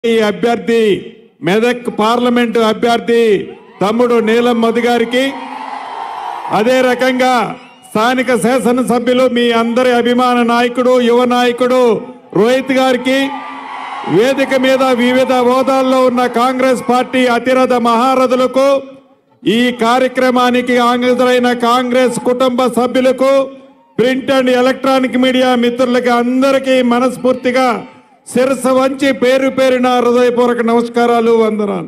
ఈ అభ్యర్థి మెదక్ పార్లమెంటు అభ్యర్థి తమ్ముడు నీలం మధు గారికి, అదే రకంగా స్థానిక శాసనసభ్యులు మీ అందరి అభిమాన నాయకుడు యువ నాయకుడు రోహిత్ గారికి, వేదిక మీద వివిధ హోదాల్లో ఉన్న కాంగ్రెస్ పార్టీ అతిరథ మహారథులకు, ఈ కార్యక్రమానికి హాజరైన కాంగ్రెస్ కుటుంబ సభ్యులకు, ప్రింట్ అండ్ ఎలక్ట్రానిక్ మీడియా మిత్రులకి అందరికీ మనస్ఫూర్తిగా శిరస్సు వంచి పేరు పేరున హృదయపూర్వక నమస్కారాలు, వందనాలు.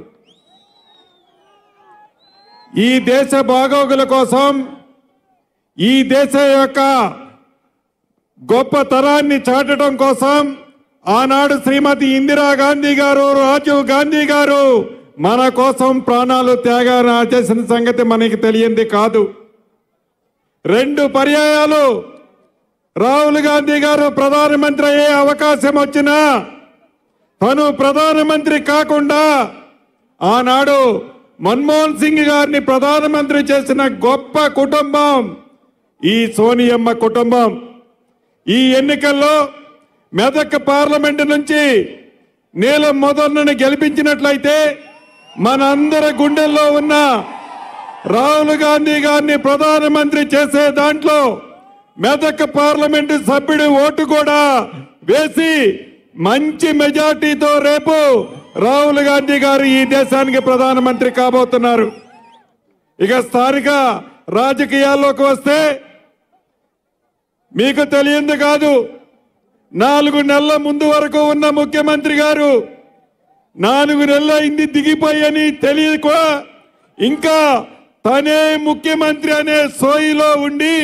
ఈ దేశ బాగోగుల కోసం, ఈ దేశ యొక్క గొప్పతనాన్ని చాటడం కోసం ఆనాడు శ్రీమతి ఇందిరాగాంధీ గారు, రాజీవ్ గాంధీ గారు మన కోసం ప్రాణాలు త్యాగాన్ని చేసిన సంగతి మనకి తెలియంది కాదు. 2 పర్యాయాలు రాహుల్ గాంధీ గారు ప్రధానమంత్రి అయ్యే అవకాశం వచ్చినా తను ప్రధానమంత్రి కాకుండా ఆనాడు మన్మోహన్ సింగ్ గారిని ప్రధానమంత్రి చేసిన గొప్ప కుటుంబం ఈ సోనియమ్మ కుటుంబం. ఈ ఎన్నికల్లో మెదక్ పార్లమెంటు నుంచి నీలం మధుని గెలిపించినట్లయితే మనందరి గుండెల్లో ఉన్న రాహుల్ గాంధీ గారిని ప్రధానమంత్రి చేసే దాంట్లో మెదక్ పార్లమెంటు సభ్యుడి ఓటు కూడా వేసి మంచి మెజార్టీతో రేపు రాహుల్ గాంధీ గారు ఈ దేశానికి ప్రధానమంత్రి కాబోతున్నారు. ఇక స్థానిక రాజకీయాల్లోకి వస్తే మీకు తెలియంది కాదు, 4 నెలల ముందు వరకు ఉన్న ముఖ్యమంత్రి గారు 4 నెలలు అయింది దిగిపోయని తెలియక ఇంకా తనే ముఖ్యమంత్రి అనే సోయిలో ఉండి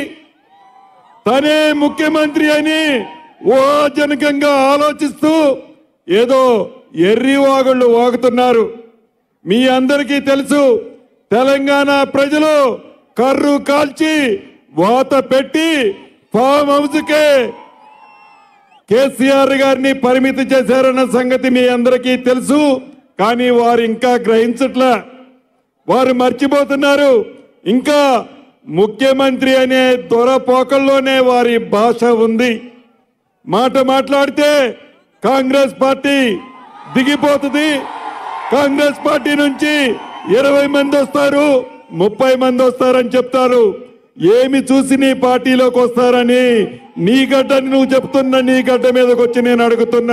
తనే ముఖ్యమంత్రి అని ఊహాజనకంగా ఆలోచిస్తూ ఏదో ఎర్రివాగుళ్ళు వాగుతున్నారు. మీ అందరికీ తెలుసు, తెలంగాణ ప్రజలు కర్రు కాల్చి వాత పెట్టి ఫామ్ హౌస్కే కేసీఆర్ గారిని పరిమితి చేశారన్న సంగతి మీ అందరికీ తెలుసు. కానీ వారు ఇంకా గ్రహించట్లే, వారు మర్చిపోతున్నారు. ఇంకా ముఖ్యమంత్రి అనే దొరపోకల్లోనే వారి భాష ఉంది. మాట మాట్లాడితే కాంగ్రెస్ పార్టీ దిగిపోతుంది, కాంగ్రెస్ పార్టీ నుంచి 20 మంది వస్తారు, 30 మంది వస్తారని చెప్తారు. ఏమి చూసి నీ పార్టీలోకి వస్తారని నీ గడ్డని నువ్వు చెప్తున్నా, నీ గడ్డ మీదకి వచ్చి నేను అడుగుతున్నా.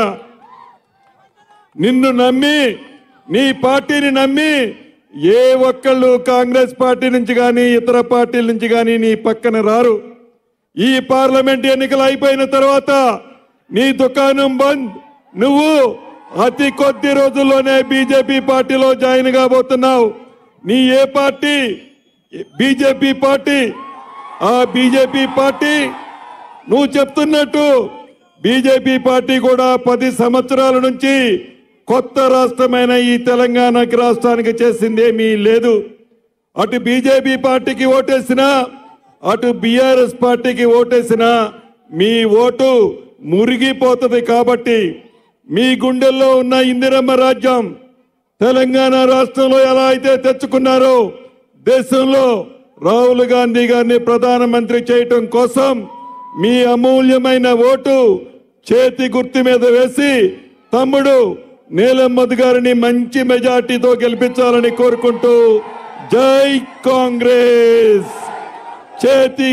నిన్ను నమ్మి, నీ పార్టీని నమ్మి ఏ ఒక్కళ్ళు కాంగ్రెస్ పార్టీ నుంచి కానీ ఇతర పార్టీల నుంచి కానీ నీ పక్కన రారు. ఈ పార్లమెంట్ ఎన్నికలు అయిపోయిన తర్వాత నీ దుకాణం బంద్, నువ్వు అతి కొద్ది రోజుల్లోనే బీజేపీ పార్టీలో జాయిన్ కాబోతున్నావు. నీ ఏ పార్టీ? BJP party. ఆ బీజేపీ పార్టీ నువ్వు చెప్తున్నట్టు బీజేపీ పార్టీ కూడా 10 సంవత్సరాల నుంచి కొత్త రాష్ట్రమైన ఈ తెలంగాణకి రాష్ట్రానికి చేసిందేమీ లేదు. అటు బీజేపీ పార్టీకి ఓటేసినా, అటు బీఆర్ఎస్ పార్టీకి ఓటేసినా మీ ఓటు మురిగిపోతుంది. కాబట్టి మీ గుండెల్లో ఉన్న ఇందిరమ్మ రాజ్యం తెలంగాణ రాష్ట్రంలో ఎలా అయితే తెచ్చుకున్నారో, దేశంలో రాహుల్ గాంధీ గారిని ప్రధానమంత్రి చేయటం కోసం మీ అమూల్యమైన ఓటు చేతి గుర్తు మీద వేసి తమ్ముడు నీలం మధు గారిని మంచి మెజార్టీతో గెలిపించాలని కోరుకుంటూ, జై కాంగ్రెస్. చేతి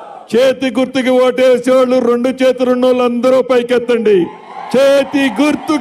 గుర్తుకి ఓటేసేవాళ్ళు 2 చేతులున్న వాళ్ళు అందరూ పైకెత్తండి. చేతి గుర్తు.